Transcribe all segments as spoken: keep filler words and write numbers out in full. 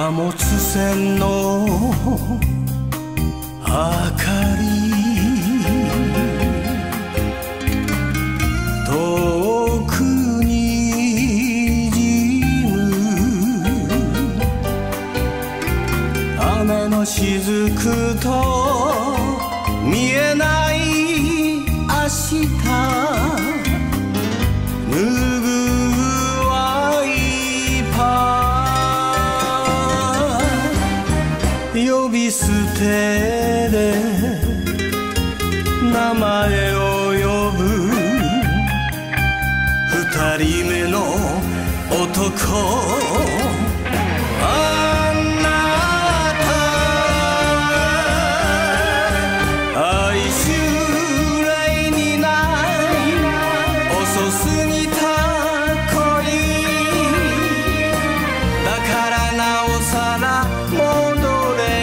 貨物船の明かり遠くにじむ雨の雫と見えない明日呼び捨てで名前を呼ぶ二人目の男あなた哀愁来にない遅すぎた恋だからなおさら戻れ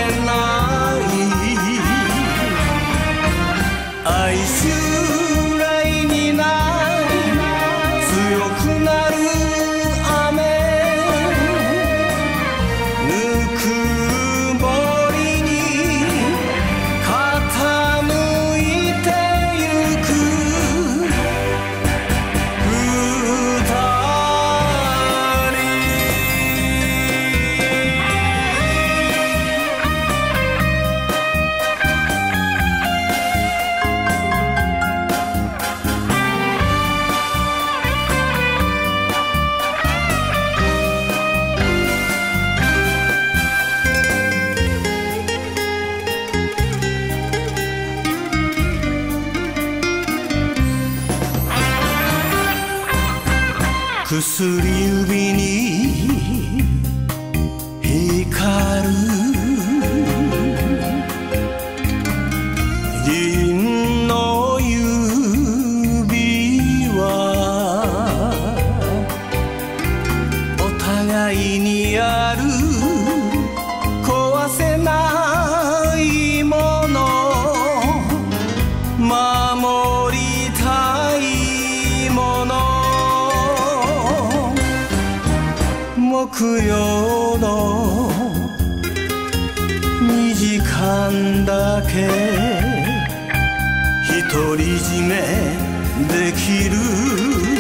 哀愁来にない強くなる雨ぬくもりに傾いてゆく二人薬指に光る銀の指輪お互いにある壊せないもの守りたいもの木曜のにじかんだけ独り占めできる